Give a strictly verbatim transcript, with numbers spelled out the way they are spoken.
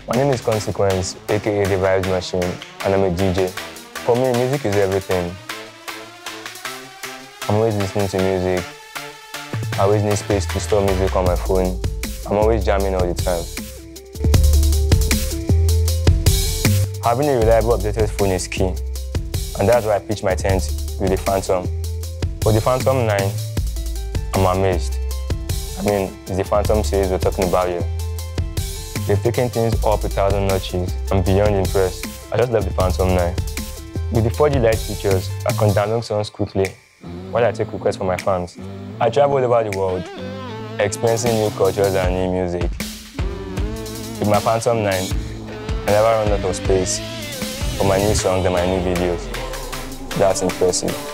My name is Consequence, aka The Vibes Machine, and I'm a D J. For me, music is everything. I'm always listening to music. I always need space to store music on my phone. I'm always jamming all the time. Having a reliable updated phone is key, and that's why I pitched my tent with the Phantom. For the Phantom nine, I'm amazed. I mean, it's the Phantom series we're talking about here. They've taken things up a thousand notches. I'm beyond impressed. I just love the Phantom nine. With the four G Lite features, I can download songs quickly while I take requests from my fans. I travel all over the world, experiencing new cultures and new music. With my Phantom nine, I never run out of space for my new songs and my new videos. That's impressive.